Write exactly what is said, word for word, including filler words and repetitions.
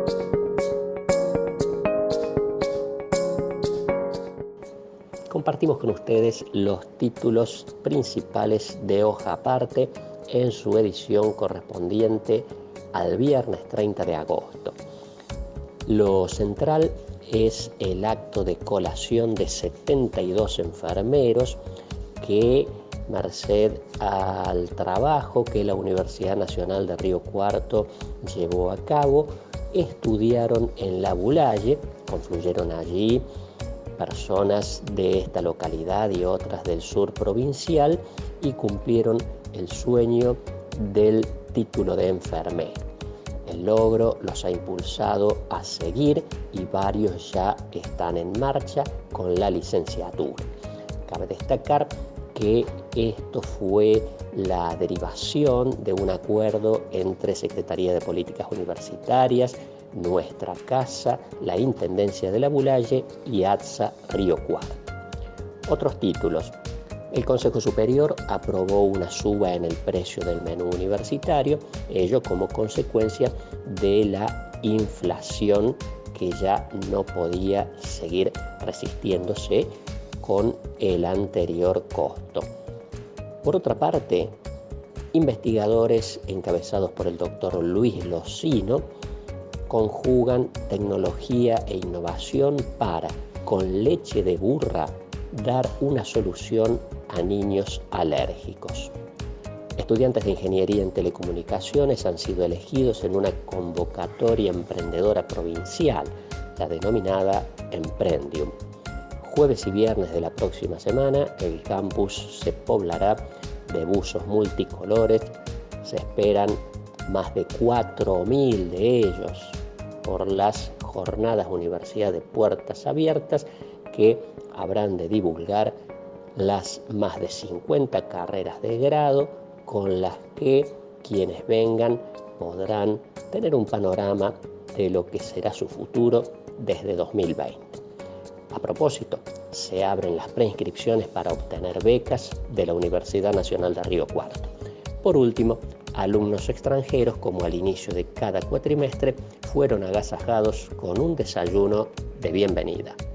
Compartimos con ustedes los títulos principales de Hoja Aparte en su edición correspondiente al viernes treinta de agosto. Lo central es el acto de colación de setenta y dos enfermeros que, merced al trabajo que la Universidad Nacional de Río Cuarto llevó a cabo, estudiaron en la Bulaye, confluyeron allí personas de esta localidad y otras del sur provincial y cumplieron el sueño del título de enfermero. El logro los ha impulsado a seguir y varios ya están en marcha con la licenciatura. Cabe destacar que esto fue la derivación de un acuerdo entre Secretaría de Políticas Universitarias, Nuestra Casa, la Intendencia de la Bulaye y ATSA Río Cuarto. Otros títulos. El Consejo Superior aprobó una suba en el precio del menú universitario, ello como consecuencia de la inflación que ya no podía seguir resistiéndose con el anterior costo. Por otra parte, investigadores encabezados por el doctor Luis Locino conjugan tecnología e innovación para, con leche de burra, dar una solución a niños alérgicos. Estudiantes de Ingeniería en Telecomunicaciones han sido elegidos en una convocatoria emprendedora provincial, la denominada Emprendium. Jueves y viernes de la próxima semana, el campus se poblará de buzos multicolores. Se esperan más de cuatro mil de ellos por las jornadas Universidad de Puertas Abiertas que habrán de divulgar las más de cincuenta carreras de grado con las que quienes vengan podrán tener un panorama de lo que será su futuro desde dos mil veinte. A propósito, se abren las preinscripciones para obtener becas de la Universidad Nacional de Río Cuarto. Por último, alumnos extranjeros, como al inicio de cada cuatrimestre, fueron agasajados con un desayuno de bienvenida.